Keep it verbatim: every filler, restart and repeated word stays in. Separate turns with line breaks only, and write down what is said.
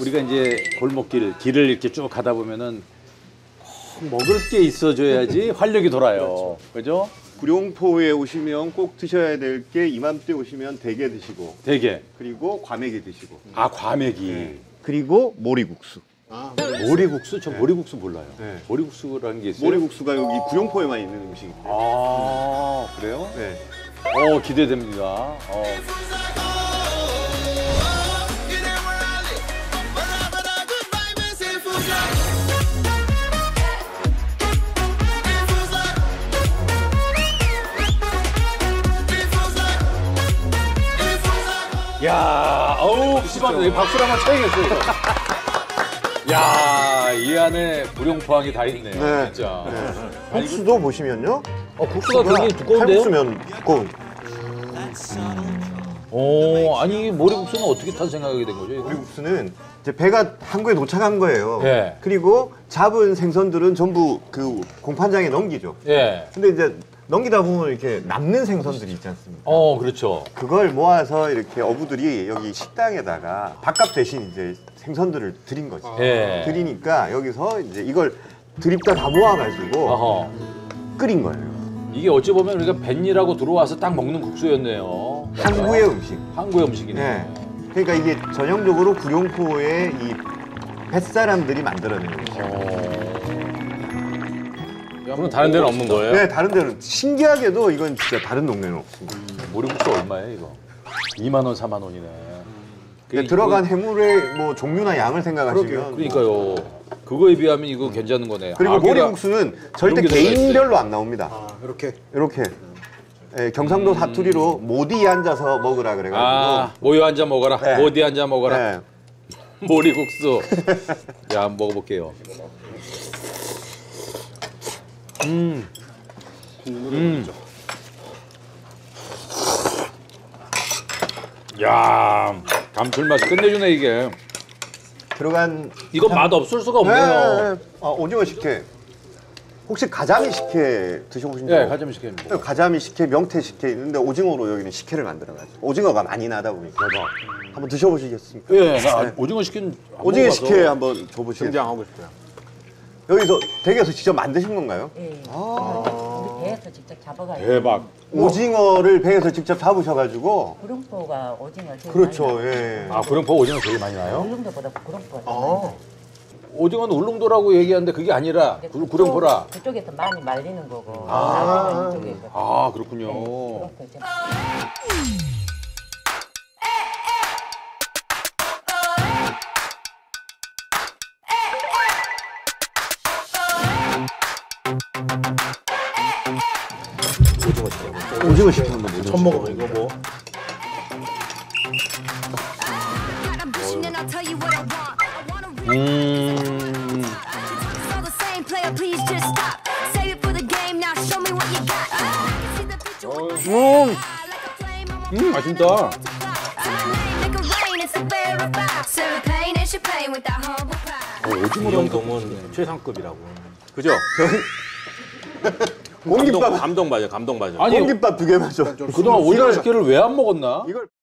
우리가 이제 골목길, 길을 이렇게 쭉 가다 보면은 꼭 먹을 게 있어줘야지 활력이 돌아요. 그죠?
구룡포에 오시면 꼭 드셔야 될 게 이맘때 오시면 대게 드시고
대게.
그리고 과메기 드시고
아, 과메기.
네. 그리고 모리국수.
아,
모리국수? 저 모리국수 몰라요.
네.
모리국수라는 게 있어요?
모리국수가 여기 구룡포에만 있는 음식입니다.
아, 그래요?
네.
어, 기대됩니다. 어. 야, 어우, 심한데 박수를 한번 쳐야겠어요, 이거. 야, 이 안에 불용포항이 다 있네요,
네.
진짜.
네. 국수도 보시면요.
어, 국수가 굉장히 두꺼운데요?
칼국수면 두꺼운.
오, 아니, 모리국수는 어떻게 탄생하게 된 거죠, 이거?
모리국수는 이제 배가 항구에 도착한 거예요.
예.
그리고 잡은 생선들은 전부 그 공판장에 넘기죠.
예.
근데 이제 넘기다 보면 이렇게 남는 생선들이 있지 않습니까?
어, 그렇죠.
그걸 모아서 이렇게 어부들이 여기 식당에다가 밥값 대신 이제 생선들을 드린 거지.
예.
드리니까 여기서 이제 이걸 드립다 다 모아가지고
어허.
끓인 거예요.
이게 어찌 보면 우리가 뱃일하고 들어와서 딱 먹는 국수였네요.
항구의 음식.
항구의 음식이네.
네. 그러니까 이게 전형적으로 구룡포의 이 뱃사람들이 만들어낸 음식.
어.
그럼 다른 데는 없는 거예요?
네, 다른 데는 신기하게도 이건 진짜 다른 동네는 없습니다.
모리국수 얼마예요, 이거? 이만 원, 사만 원이네.
그러니까 들어간 해물의 뭐 종류나 양을 생각하시면
그러니까요. 그거에 비하면 이거 괜찮은 거네.
그리고
아,
모리국수는 절대
이런 게 들어가
개인별로 안 나옵니다.
아, 이렇게
이렇게 예, 경상도 사투리로 모디 앉아서 먹으라 그래가지고
아, 모여 앉아 먹어라.
네.
모디 앉아 먹어라.
네.
모리국수. 야, 한번 먹어볼게요. 음. 음. 야, 감칠맛이 끝내주네, 이게.
들어간
이거 맛 없을 수가 없네요.
네, 네. 아, 오징어 식혜. 혹시 가자미 식혜 드셔보신 적?
네, 가자미 식혜입니다.
가자미 식혜, 명태 식혜 있는데 오징어로 여기는 식혜를 만들어가지고 오징어가 많이 나다 보니까 한번 드셔보시겠습니까?
예, 나
네.
오징어 식혜는 안
오징어
먹어봐서.
식혜 한번 줘보시겠어요?
등장하고 싶어요.
여기서 댁에서 직접 만드신 건가요?
예.
아.
우리 배에서 직접 잡아가지고.
대박.
오징어를 배에서 직접 잡으셔가지고
구룡포가 오징어 제일
그렇죠,
많이 나요.
예.
아, 구룡포 오징어 되게 많이 나요?
울릉도보다 구룡포가 더
아.
많이 나요.
오징어는 울릉도라고 얘기하는데 그게 아니라
근데
구- 구룡포라.
그쪽, 그쪽에서 많이 말리는 거고.
아.
나중에 이쪽에서.
아, 그렇군요.
네, 구룡포 이제
오징어 식혜 한번 드셔보세요.
처음 먹어봐, 이거 뭐.
음.
음.
음, 맛있다.
이 정도면 최상급이라고.
그죠?
공깃밥
감동, 감동 맞아, 감동 맞아.
아니,
공깃밥 두 개 맞죠?
그동안 오징어 식혜를 왜 안 먹었나?
이걸